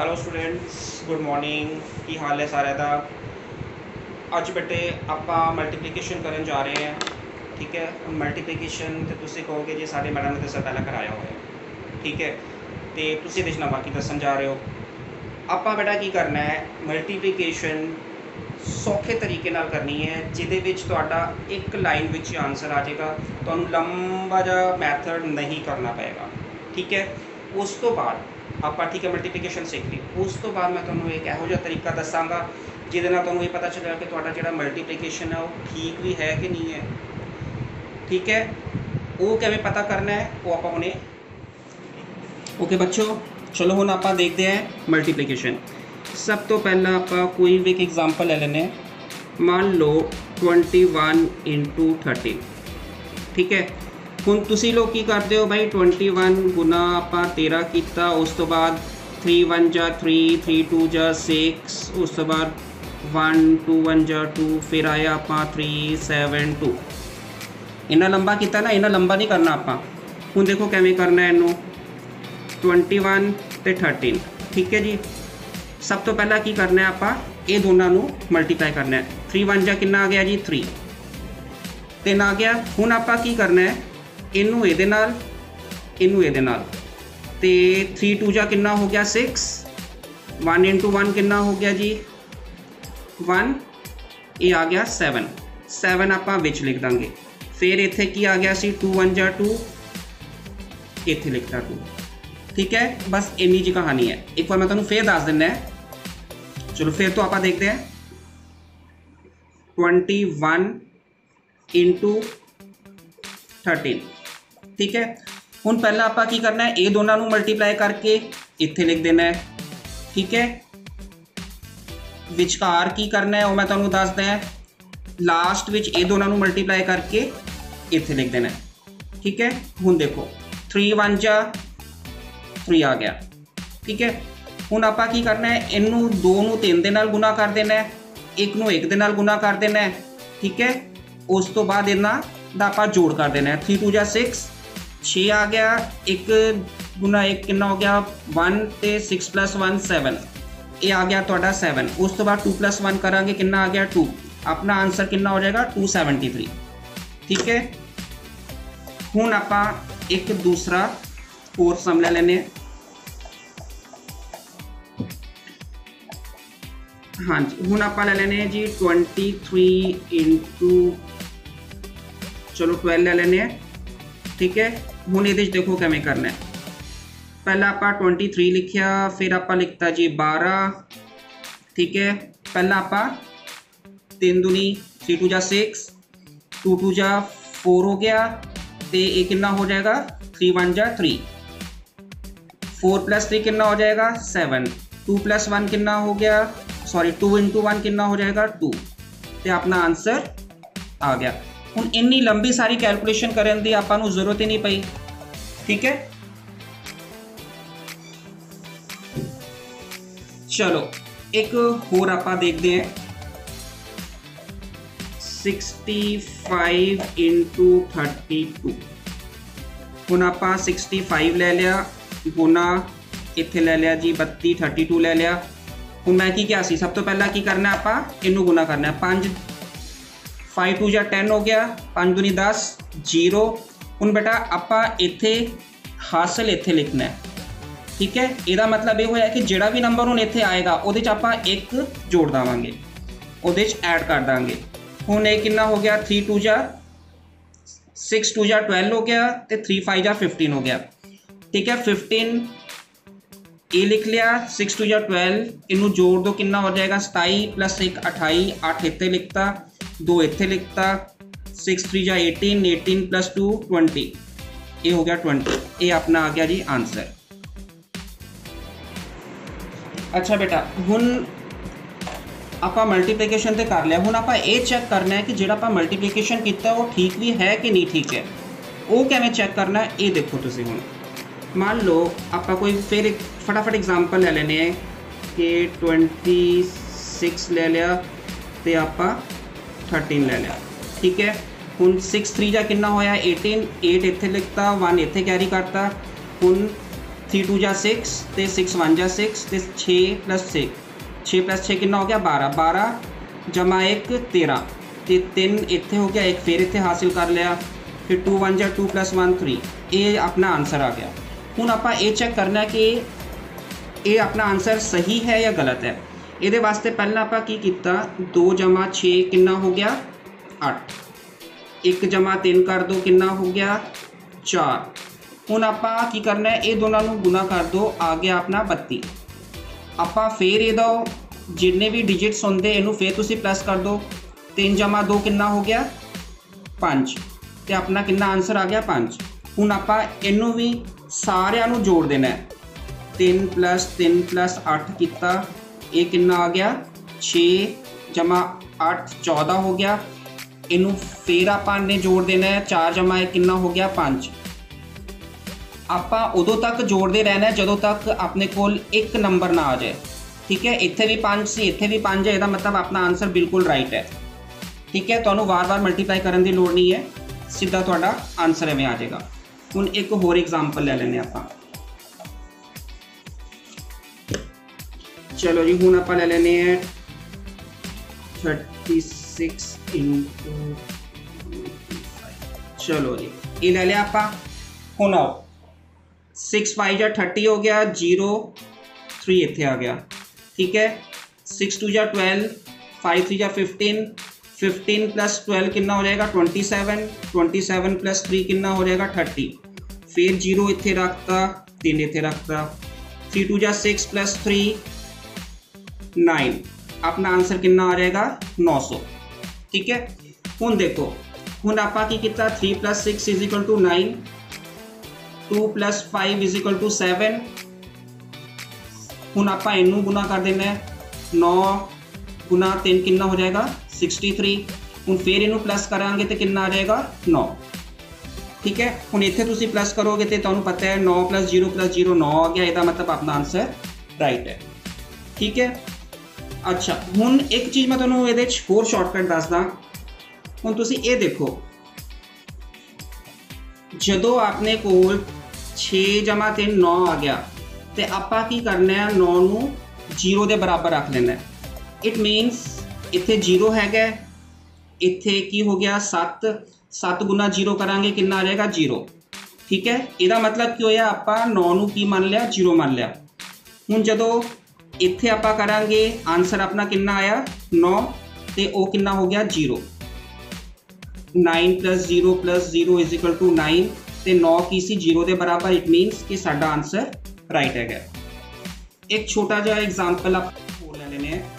Hello students, good morning. की हाल है सारे का? अज बेटे आपां मल्टीप्लीकेशन करन जा रहे हैं। ठीक है, मल्टीप्लीकेशन तो तुसी कहोगे जी साडे मैडम ने तो पहले कराया हुआ है। ठीक है, तो तुसी इहदे च नवां की दस्सन जा रहे हो। आपां बेटा की करना है, मल्टीप्लीकेशन सौखे तरीके नाल करनी है जिहदे विच तुहाडा एक लाइन विच आंसर आ जाएगा, तुहानूं लंबा जिहा मैथड नहीं करना पएगा। ठीक है, उस तो बाद आप ठीक है मल्टीप्लीकेशन सीख ली। उस तो बाद मैं तुम्हें एक इहो जिहा तरीका दसांगा जिहदे नाल तुहानूं ये पता चलेगा कि तुहाडा जिहड़ा मल्टीप्लीकेशन है वो ठीक भी है कि नहीं है। ठीक है, वो किवें पता करना है वो आपां हुणे। ओके बच्चों, चलो हुण आपां देखते हैं मल्टीप्लीकेशन। सब तो पहला आपां कोई भी एक एग्जाम्पल ले लेने। मान लो 21 × 13। ठीक है, हुण तुसी लोग की करते हो भाई 21 गुना आपां 13 किया, उस तो बाद 3 1 जा 3, 3 2 जा 6, उस तो बाद 1 2 1 जा 2, फिर आया आपां 3 7 2। इन्ना लंबा किया ना, इन्ना लंबा नहीं करना आपां। हुण देखो किवें करना है इनू 21 ते 13। ठीक है जी, सब तो पहला की करना है आपां ये दोनों नू मल्टीप्लाई करना है। 3 1 जा कितना आ गया जी 3, 3 आ गया। हुण आपां की करना है इनू ये नाल, इनू ये नाल, ते 3 2 जा कितना हो गया 6, 1 × 1 कितना हो गया जी 1, ये आ गया 7, 7 आपां विच लिख देंगे। फिर इत्थे की आ गया सी 2 1 जा 2, इत्थे लिखता 2। ठीक है, बस इन्नी जी कहानी है। एक बार मैं तुहानूं फिर दस दिना है। चलो फिर तो आपां देखते हैं 21 × 13। ठीक है, हुण पहला आपां की करना है, ये दोनों नू मल्टीप्लाई करके इत्थे लिख देना है। ठीक है, विचकार की करना है वो मैं तुहानूं दसदा है। लास्ट विच ये दोनों नू मल्टीप्लाई करके इत्थे लिख देना है। ठीक है, हुण देखो 3 1 जा 3 आ गया। ठीक है, हुण आपां की करना है, इनू 2 नू 3 दे नाल गुना कर देना है, 1 नू 1 दे नाल गुना कर देना है। ठीक है, उस तो बाद इन्हां दा आपां जोड़ कर देना है। 3 2 जा 6, 6 आ गया, 1 गुना 1 कितना हो गया 1, ते 6 + 1 7, ये आ गया तुहाडा 7। उस तो बाद 2 + 1 करांगे कितना आ गया 2। अपना आंसर कितना हो जाएगा 273। ठीक है, हुण आपां एक दूसरा और सम ले लेने। हाँ जी, हुण आपां ले लेने जी 23 × चलो 12 ले लेने। ठीक है, हुण इहदे च देखो किवें करना है। पहला आपां 23 लिखिया, फिर आपां लिखता जी 12। ठीक है, पहला आपां 3 दूनी 3 2 जा 6, 2 2 जा 4 हो गया, तो ये कितना हो जाएगा 3 1 जा 3, 4 + 3 कितना हो जाएगा 7, 2 + 1 कितना हो गया, सॉरी 2 × 1 कितना हो जाएगा 2, तो अपना आंसर आ गया। हुण इन्नी लंबी सारी कैलकुलेशन करने की आपां नूं जरूरत ही नहीं पई। ठीक है, चलो एक होर आपां देखते हैं 65 × 32। हुण आपां 65 ले लिया, गुना इत्थे ले लिया जी 32, 32 ले लिया। हुण मैं की क्या सी, सब तो पहला की करना आपां इनू गुना करना है। 5 5 2 जा 10 हो गया, 5 दूनी 10 0। हुण बेटा आपां इत्थे हासिल इत्थे लिखना है। ठीक है, इसका मतलब ये होया कि जिहड़ा भी नंबर हुण इत्थे आएगा उहदे च आपां 1 जोड़ देवांगे, उहदे च ऐड कर देंगे। हुण ये कितना हो गया 3 2 जा 6 2 जा 12 हो गया, तो 3 5 जा 15 हो गया। ठीक है, 15 ये लिख लिया, 6 2 जा 12, इनू जोड़ दो कितना हो जाएगा 27 + 1 28, 8 इत्थे लिखता, 2 इत्थे लिखता, 6 3 जा 18, 18 + 2 20, ये हो गया 20। ये अपना आ गया जी आंसर। अच्छा बेटा, हुण आपां मल्टीप्लीकेशन तो कर लिया, हुण आपां ये चैक करना है कि जिहड़ा आपां मल्टीप्लीकेशन किया वो ठीक भी है कि नहीं ठीक है। वो किवें चैक करना है ये देखो तुसीं। हुण मान लो आपां कोई फिर एक फटाफट एग्जाम्पल ले लेने कि 26 ले लिया, तो आपां 13 ले लिया। ठीक है, हुण 6 3 जा कितना होया 18, 8 इत्थे लिखता, 1 इत्थे कैरी करता। हुण 3 2 जा 6 तो 6 1 जा 6 तो 6 + 6 + 6 कितना हो गया 12 12 जमा 1 13 तो 3 इत्थे हो गया, एक फिर इत्थे हासिल कर लिया, फिर 2 1 जा 2 + 1 3। ये अपना आंसर आ गया। हुण आपां ये चेक करना कि ये अपना आंसर सही है या गलत है। ये वास्ते पहला आपां की कीता 2 जमा 6 कितना हो गया 8, 1 जमा 3 कर दो कितना हो गया 4। हुण आपां की करना है, ये दोनों नूं गुना कर दो, आ गया अपना 32। आपां फिर ये जिन्ने भी डिजिट्स होंदे इनू फिर तुसी प्लस कर दो, 3 जमा 2 कितना हो गया 5 तो अपना कितना आंसर आ गया 5। हुण आपां इनू भी सारिਆਂ नूं जोड़ देना है, 3 + 8 किता, ये कितना आ गया 6 जमा 8 14 हो गया। इनू फिर आपां ने जोड़ देना है, 4 जमा 1 कितना हो गया 5। आपां उदों तक जोड़ते रहना है जदों तक अपने कोल एक नंबर ना आ जाए। ठीक है, इत्थे भी 5 सी इत्थे भी 5 है, इसका मतलब अपना आंसर बिल्कुल राइट है। ठीक है, तुहानूं वार वार मल्टीप्लाई करने की लोड़ नहीं है, सीधा तुहाडा आंसर इवें आ जाएगा। हुण एक होर एग्जाम्पल ले लैंदे आपां। चलो जी, हुण आपां ले लैंदे हैं 36 × 5। चलो जी, ये ले लिया आपां। हुण आओ 6 5 जा 30 हो गया, 0 3 इत्थे आ गया। ठीक है, 6 2 जा 12, 5 3 जा 15, 15 + 12 कितना हो जाएगा 27, 27 + 3 कितना हो जाएगा 30। फिर 0 इत्थे रखता, 3 इत्थे रखता, 3 2 जा 6 + 3 9। अपना आंसर कितना आ जाएगा 900। ठीक है, हुण देखो, हुण आपां की कीता 3 + 6 = 9, 2 + 5 = 7। हुण आपां इनू गुना कर देना है, 9 × 3 कितना हो जाएगा 63। हुण फिर इनू प्लस करांगे तो कितना आ जाएगा 9। ठीक है, हुण इत्थे तुसीं प्लस करोगे तो तुहानूं पता है 9 + 0 + 0 9 आ गया, इसका मतलब अपना आंसर राइट है। ठीक है, अच्छा हुण एक चीज़ मैं तुहानूं इहदे च होर शॉर्टकट दसदा। हुण तुसीं ये देखो, जदों आपने कोल 6 जमा 3 9 आ गया तो आपां की करना है 9 नूं 0 के बराबर रख लेना है। इट मीनस इत्थे 0 हैगा, इत्थे की हो गया 7 7 गुना 0 करांगे कितना आ जाएगा 0। ठीक है, इसका मतलब की होया आपां 9 नूं की मान लिया 0 मान लिया। हुण जदों इत्थे आपां करांगे आंसर अपना कितना आया 9 ते वो कितना हो गया 0। 9 + 0 + 0 = 9 ते 9 की सी 0 के बराबर। इट मीनस कि साडा आंसर राइट है। एक छोटा जा एग्जाम्पल आप और ले लेने हैं।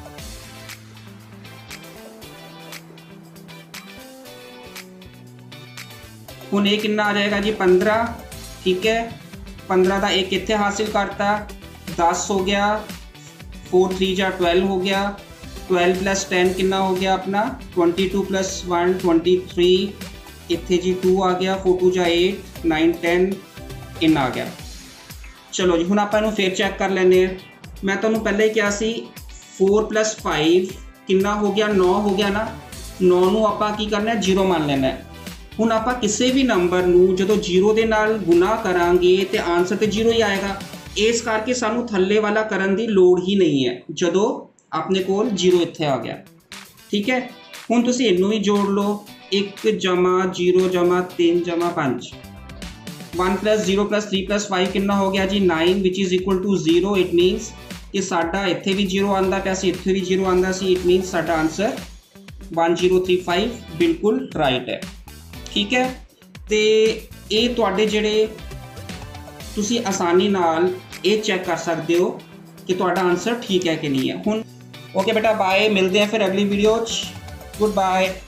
हुण ये कितना आ जाएगा जी 15। ठीक है, 15 का एक इत्थे हासिल करता, 10 हो गया, 4 3 जा 12 हो गया, 12 + 10 कितना हो गया अपना 22 + 1 23, इत्थे जी 2 आ गया, 4 2 जा 8 9 10 इन आ गया। चलो जी, हुण आपां इहनूं फिर चैक कर लैंदे हैं। मैं तुहानूं पहले ही कहा सी 4 + 5 कितना हो गया 9 हो गया ना, 9 नूं आपां की करना है 0 मान लेना है। हुण आपां किसी भी नंबर नूं जदों 0 दे नाल गुना करांगे तो आंसर तो 0 ही आएगा। इस करके सानूं थल्ले वाला करन दी लोड़ ही नहीं है जदों अपने कोल 0 इत्थे आ गया। ठीक है, हुण तुसीं इनू भी जोड़ लो, 1 जमा 0 जमा 3 जमा 5, 1 + 0 + 3 + 5 कितना हो गया जी 9 which is equal to 0। It means कि साडा इत्थे भी 0 आंदा पिया सी, इत्थे भी 0 आंदा सी। इट मीनस साडा आंसर 1035 बिल्कुल राइट है। ठीक है, तो ये तुहाडे जिहड़े तुसीं आसानी नाल ये चैक कर सकते हो कि तुहाडा आंसर ठीक है कि नहीं है। हुण ओके बेटा, बाय, मिलते हैं फिर अगली वीडियो। Good bye.